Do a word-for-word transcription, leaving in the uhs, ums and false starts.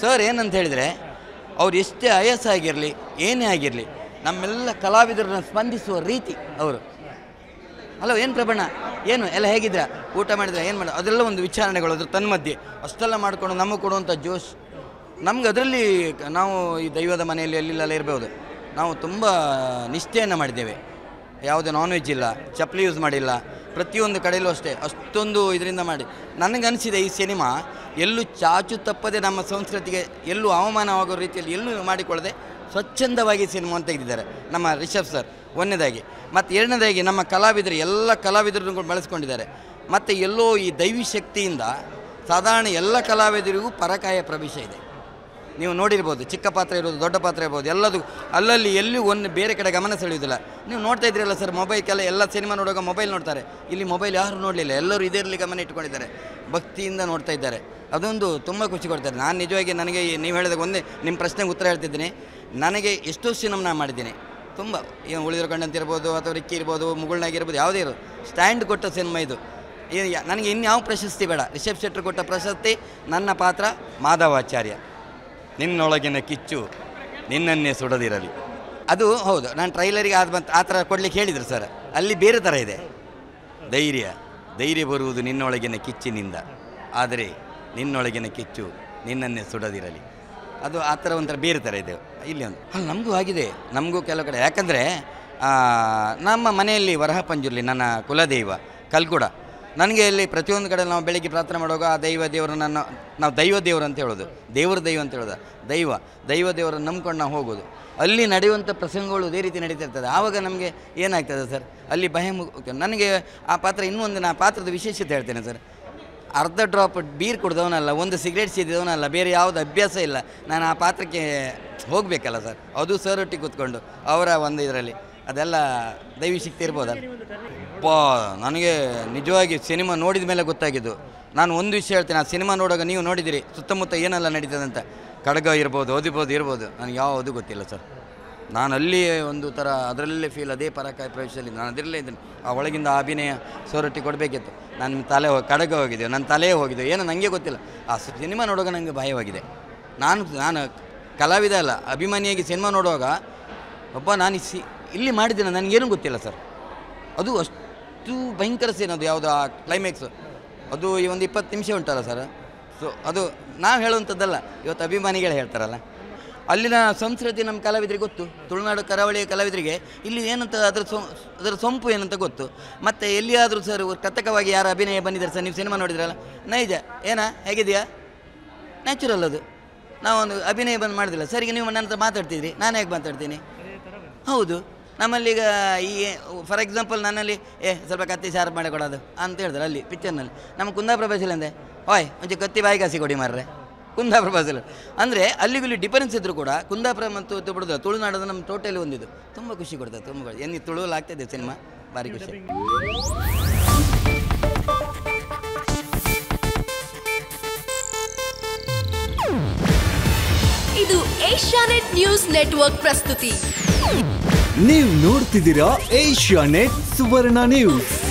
Sir ಏನಂತ ಹೇಳಿದರೆ, ಅವ್ರು ಎಷ್ಟೇ ಆಯಾಸ ಆಗಿರಲಿ ಏನೇ ಆಗಿರಲಿ ನಮ್ಮೆಲ್ಲ ಕಲಾವಿದರನ್ನ ಸ್ಪಂದಿಸುವ ರೀತಿ ಅವರು. ಹಲೋ ಏನು ಪ್ರಭಣ್ಣ, ಏನು ಎಲ್ಲ ಹೇಗಿದ್ರ, ಊಟ ಮಾಡಿದ್ರೆ ಏನು ಮಾಡ, ಅದೆಲ್ಲ ಒಂದು ವಿಚಾರಣೆಗಳು ಅದ್ರ ತನ್ಮಧ್ಯೆ ಅಷ್ಟೆಲ್ಲ ಮಾಡಿಕೊಂಡು ನಮಗೆ ಕೊಡುವಂಥ ಜೋಶ್ ನಮ್ಗೆ. ಅದರಲ್ಲಿ ನಾವು ಈ ದೈವದ ಮನೆಯಲ್ಲಿ ಎಲ್ಲಿಲ್ಲೆಲ್ಲ ಇರ್ಬೋದು, ನಾವು ತುಂಬ ನಿಷ್ಠೆಯನ್ನು ಮಾಡಿದ್ದೇವೆ. ಯಾವುದೇ ನಾನ್ ವೆಜ್ ಇಲ್ಲ, ಚಪ್ಪಲಿ ಯೂಸ್ ಮಾಡಿಲ್ಲ, ಪ್ರತಿಯೊಂದು ಕಡೆಯಲ್ಲೂ ಅಷ್ಟೇ ಅಷ್ಟೊಂದು ಇದರಿಂದ ಮಾಡಿ. ನನಗನ್ನಿಸಿದೆ ಈ ಸಿನಿಮಾ ಎಲ್ಲೂ ಚಾಚು ತಪ್ಪದೆ ನಮ್ಮ ಸಂಸ್ಕೃತಿಗೆ ಎಲ್ಲೂ ಅವಮಾನವಾಗೋ ರೀತಿಯಲ್ಲಿ ಎಲ್ಲೂ ಮಾಡಿಕೊಳ್ಳದೆ ಸ್ವಚ್ಛಂದವಾಗಿ ಸಿನಿಮಾವನ್ನು ತೆಗೆದಿದ್ದಾರೆ ನಮ್ಮ ರಿಷಬ್ ಸರ್ ಒಂದನೇದಾಗಿ. ಮತ್ತು ಎರಡನೇದಾಗಿ ನಮ್ಮ ಕಲಾವಿದರು ಎಲ್ಲ ಕಲಾವಿದರನ್ನು ಬಳಸ್ಕೊಂಡಿದ್ದಾರೆ. ಮತ್ತು ಎಲ್ಲೋ ಈ ದೈವಿ ಶಕ್ತಿಯಿಂದ ಸಾಧಾರಣ ಎಲ್ಲ ಕಲಾವಿದರಿಗೂ ಪರಕಾಯ ಪ್ರವೇಶ ಇದೆ. ನೀವು ನೋಡಿರ್ಬೋದು, ಚಿಕ್ಕ ಪಾತ್ರ ಇರ್ಬೋದು, ದೊಡ್ಡ ಪಾತ್ರ ಇರ್ಬೋದು, ಎಲ್ಲದು ಅಲ್ಲಲ್ಲಿ ಎಲ್ಲಿ ಒಂದು ಬೇರೆ ಕಡೆ ಗಮನ ಸೆಳೆಯೋದಿಲ್ಲ. ನೀವು ನೋಡ್ತಾ ಇದ್ರಲ್ಲ ಸರ್, ಮೊಬೈಲ್ಗೆಲ್ಲ ಎಲ್ಲ ಸಿನಿಮಾ ನೋಡುವಾಗ ಮೊಬೈಲ್ ನೋಡ್ತಾರೆ. ಇಲ್ಲಿ ಮೊಬೈಲ್ ಯಾರು ನೋಡಲಿಲ್ಲ, ಎಲ್ಲರೂ ಇದರಲ್ಲಿ ಗಮನ ಇಟ್ಕೊಂಡಿದ್ದಾರೆ, ಭಕ್ತಿಯಿಂದ ನೋಡ್ತಾ ಇದ್ದಾರೆ. ಅದೊಂದು ತುಂಬ ಖುಷಿ ಕೊಡ್ತಾರೆ. ನಾನು ನಿಜವಾಗಿ ನನಗೆ ನೀವು ಹೇಳಿದಾಗ ಒಂದೇ ನಿಮ್ಮ ಪ್ರಶ್ನೆಗೆ ಉತ್ತರ ಹೇಳ್ತಿದ್ದೀನಿ. ನನಗೆ ಎಷ್ಟೋ ಸಿನಿಮಾ ನಾನು ಮಾಡಿದ್ದೀನಿ, ತುಂಬ ಏನು ಉಳಿದಿರೋ ಕಂಡಂತ ಇರ್ಬೋದು, ಅಥವಾ ರಿಕ್ಕಿ ಇರ್ಬೋದು, ಮುಗುಳ್ನಾಗಿರ್ಬೋದು, ಯಾವುದೇ ಇರೋದು ಸ್ಟ್ಯಾಂಡ್ ಕೊಟ್ಟ ಸಿನಿಮಾ ಇದು. ನನಗೆ ಇನ್ಯಾವ ಪ್ರಶಸ್ತಿ ಬೇಡ. ರಿಷಬ್ ಶೆಟ್ಟರ್ ಕೊಟ್ಟ ಪ್ರಶಸ್ತಿ ನನ್ನ ಪಾತ್ರ ಮಾಧವಾಚಾರ್ಯ, ನಿನ್ನೊಳಗಿನ ಕಿಚ್ಚು ನಿನ್ನನ್ನೇ ಸುಡದಿರಲಿ. ಅದು ಹೌದು, ನಾನು ಟ್ರೈಲರಿಗೆ ಆದ ಬಂತು ಆ ಥರ ಕೊಡ್ಲಿಕ್ಕೆ ಹೇಳಿದರು ಸರ್. ಅಲ್ಲಿ ಬೇರೆ ಥರ ಇದೆ. ಧೈರ್ಯ ಧೈರ್ಯ ಬರುವುದು ನಿನ್ನೊಳಗಿನ ಕಿಚ್ಚಿನಿಂದ, ಆದರೆ ನಿನ್ನೊಳಗಿನ ಕಿಚ್ಚು ನಿನ್ನನ್ನೇ ಸುಡದಿರಲಿ. ಅದು ಆ ಥರ ಒಂಥರ ಬೇರೆ ಥರ ಇದೆ. ಇಲ್ಲಿ ಒಂದು ಅಲ್ಲಿ ನಮಗೂ ಆಗಿದೆ, ನಮಗೂ ಕೆಲವು ಕಡೆ. ಯಾಕಂದರೆ ನಮ್ಮ ಮನೆಯಲ್ಲಿ ವರಹ ಪಂಜುರ್ಲಿ ನನ್ನ ಕುಲದೈವ ಕಲ್ಗುಡ. ನನಗೆ ಇಲ್ಲಿ ಪ್ರತಿಯೊಂದು ಕಡೆ ನಾವು ಬೆಳಿಗ್ಗೆ ಪ್ರಾರ್ಥನೆ ಮಾಡುವಾಗ ಆ ದೈವ ದೇವರು ನನ್ನ ನಾವು ದೈವ ದೇವರು ಅಂತ ಹೇಳೋದು, ದೇವ್ರ ದೈವ ಅಂತ ಹೇಳೋದು. ದೈವ ದೈವ ದೇವರನ್ನು ನಂಬ್ಕೊಂಡು ನಾವು ಹೋಗೋದು. ಅಲ್ಲಿ ನಡೆಯುವಂಥ ಪ್ರಸಂಗಗಳು ಇದೇ ರೀತಿ ನಡೀತಿರ್ತದೆ. ಆವಾಗ ನಮಗೆ ಏನಾಗ್ತದೆ ಸರ್, ಅಲ್ಲಿ ಭಯ. ನನಗೆ ಆ ಪಾತ್ರ ಇನ್ನೂ ಒಂದು, ಆ ಪಾತ್ರದ ವಿಶೇಷತೆ ಹೇಳ್ತೇನೆ ಸರ್. ಅರ್ಧ ಡ್ರಾಪ್ ಬೀರ್ ಕುಡ್ದವನಲ್ಲ, ಒಂದು ಸಿಗರೇಟ್ ಸೇದಿದವನಲ್ಲ, ಬೇರೆ ಯಾವುದು ಅಭ್ಯಾಸ ಇಲ್ಲ. ನಾನು ಆ ಪಾತ್ರಕ್ಕೆ ಹೋಗಬೇಕಲ್ಲ ಸರ್, ಅದು ಸರ್ ಒಟ್ಟಿಗೆ ಕೂತ್ಕೊಂಡು ಅವರ ಒಂದು ಇದರಲ್ಲಿ. ಅದೆಲ್ಲ ದೈವಿ ಶಕ್ತಿ ಇರ್ಬೋದಲ್ಲ. ಪಾ ನನಗೆ ನಿಜವಾಗಿ ಸಿನಿಮಾ ನೋಡಿದ ಮೇಲೆ ಗೊತ್ತಾಗಿದ್ದು. ನಾನು ಒಂದು ವಿಷಯ ಹೇಳ್ತೀನಿ, ಆ ಸಿನಿಮಾ ನೋಡುವಾಗ ನೀವು ನೋಡಿದಿರಿ ಸುತ್ತಮುತ್ತ ಏನೆಲ್ಲ ನಡೀತದೆ ಅಂತ. ಕಡಗ ಇರ್ಬೋದು, ಓದಿಬೋದು ಇರ್ಬೋದು, ನನಗೆ ಯಾವುದು ಗೊತ್ತಿಲ್ಲ ಸರ್. ನಾನು ಅಲ್ಲಿ ಒಂದು ಥರ ಅದರಲ್ಲೇ ಫೀಲ್, ಅದೇ ಪರಕಾಯ ಪ್ರವೇಶದಲ್ಲಿ ನಾನು ಅದರಲ್ಲೇ ಇದ್ದೀನಿ. ಆ ಒಳಗಿಂದ ಅಭಿನಯ ಸೋರೊಟ್ಟಿ ಕೊಡಬೇಕಿತ್ತು. ನನ್ನ ತಲೆ ಹೋಗಿ ಕಡಗ ಹೋಗಿದ್ದೆ, ನನ್ನ ತಲೆ ಹೋಗಿದ್ದೆ, ಏನೋ ನನಗೆ ಗೊತ್ತಿಲ್ಲ. ಆ ಸಿನಿಮಾ ನೋಡುವಾಗ ನನಗೆ ಭಯವಾಗಿದೆ. ನಾನು ನಾನು ಕಲಾವಿದ ಅಲ್ಲ, ಅಭಿಮಾನಿಯಾಗಿ ಸಿನಿಮಾ ನೋಡುವಾಗ ಒಬ್ಬ ನಾನು ಸಿ ಇಲ್ಲಿ ಮಾಡಿದ್ದೇನೆ, ನನಗೇನು ಗೊತ್ತಿಲ್ಲ ಸರ್. ಅದು ಅಷ್ಟು ಭಯಂಕರ ಸೀನ್. ಅದು ಯಾವುದು ಆ ಕ್ಲೈಮ್ಯಾಕ್ಸು, ಅದು ಈ ಒಂದು ಇಪ್ಪತ್ತು ನಿಮಿಷ ಉಂಟಲ್ಲ ಸರ್. ಸೊ ಅದು ನಾವು ಹೇಳುವಂಥದ್ದಲ್ಲ, ಇವತ್ತು ಅಭಿಮಾನಿಗಳು ಹೇಳ್ತಾರಲ್ಲ. ಅಲ್ಲಿನ ಸಂಸ್ಕೃತಿ ನಮ್ಮ ಕಲಾವಿದರಿಗೆ ಗೊತ್ತು. ತುಳುನಾಡು ಕರಾವಳಿಯ ಕಲಾವಿದರಿಗೆ ಇಲ್ಲಿ ಏನಂತ ಅದರ ಸೊ ಅದರ ಸೊಂಪು ಏನಂತ ಗೊತ್ತು. ಮತ್ತು ಎಲ್ಲಿಯಾದರೂ ಸರ್ ಕೃತಕವಾಗಿ ಯಾರು ಅಭಿನಯ ಬಂದಿದ್ದಾರೆ ಸರ್, ನೀವು ಸಿನಿಮಾ ನೋಡಿದ್ರಲ್ಲ, ನೈಜ ಏನಾ ಹೇಗಿದೆಯಾ ನ್ಯಾಚುರಲ್. ಅದು ನಾವೊಂದು ಅಭಿನಯ ಬಂದು ಮಾಡಿದಿಲ್ಲ ಸರ್. ಈಗ ನೀವು ನನ್ನ ಹತ್ರ ಮಾತಾಡ್ತಿದ್ರಿ, ನಾನು ಹೇಗೆ ಮಾತಾಡ್ತೀನಿ? ಹೌದು, ನಮ್ಮಲ್ಲೀಗ ಈ ಫಾರ್ ಎಕ್ಸಾಂಪಲ್ ನನ್ನಲ್ಲಿ ಏ ಸ್ವಲ್ಪ ಕತ್ತಿ ಶಾರ್ಪ್ ಮಾಡಿ ಕೊಡೋದು ಅಂತ ಹೇಳಿದ್ರೆ ಅಲ್ಲಿ ಪಿಕ್ಚರ್ನಲ್ಲಿ ನಮ್ಮ ಕುಂದಾಪುರ ಭಾಷೆಯಲ್ಲಿ ಅಂದೆ, ಓಯ್ ಒಂಚೆ ಕತ್ತಿ ಬಾಯಿ ಕಾಸಿ ಕೊಡಿ ಮಾರ್ರೆ, ಕುಂದಾಪುರ ಭಾಷೆಯಲ್ಲಿ. ಅಂದರೆ ಅಲ್ಲಿಗೂ ಇಲ್ಲಿ ಡಿಫರೆನ್ಸ್ ಇದ್ದರೂ ಕೂಡ ಕುಂದಾಪುರ ಮತ್ತು ಬಿಡೋದು ತುಳುನಾಡೋದು ನಮ್ಮ ಟೋಟಲಿ ಒಂದಿದ್ದು ತುಂಬ ಖುಷಿ ಕೊಡ್ತದೆ. ತುಂಬ ಏನು ತುಳುವಲ್ಲಿ ಆಗ್ತಾಯಿದೆ ಸಿನಿಮಾ, ಭಾರಿ ಖುಷಿ. ಇದು ಏಷ್ಯಾನೆಟ್ ನ್ಯೂಸ್ ನೆಟ್ವರ್ಕ್ ಪ್ರಸ್ತುತಿ. ನೀವು ನೋಡ್ತಿದ್ದೀರಾ ಏಷ್ಯಾನೆಟ್ ಸುವರ್ಣ ನ್ಯೂಸ್.